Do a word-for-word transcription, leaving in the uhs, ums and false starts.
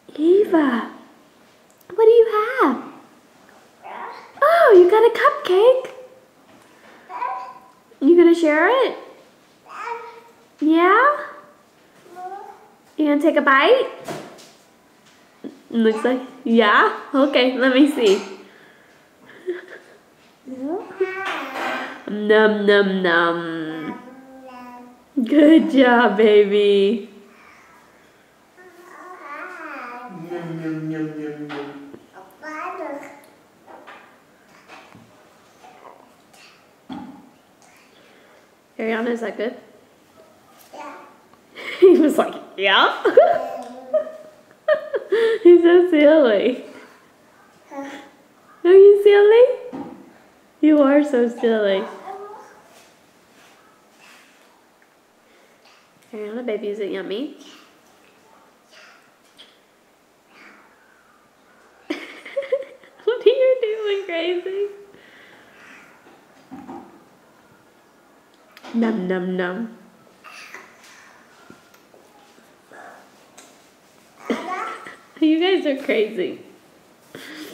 Eva, what do you have? Oh, you got a cupcake? You gonna share it? Yeah? You gonna take a bite? Looks like, yeah? Okay, let me see. Num num num. Good job, baby. Yum, yum, yum, yum, yum. Ariana, is that good? Yeah. He was like, yeah. He's so silly. Are you silly? You are so silly. Ariana, baby, is it yummy? What are you doing, crazy? Num num num. You guys are crazy.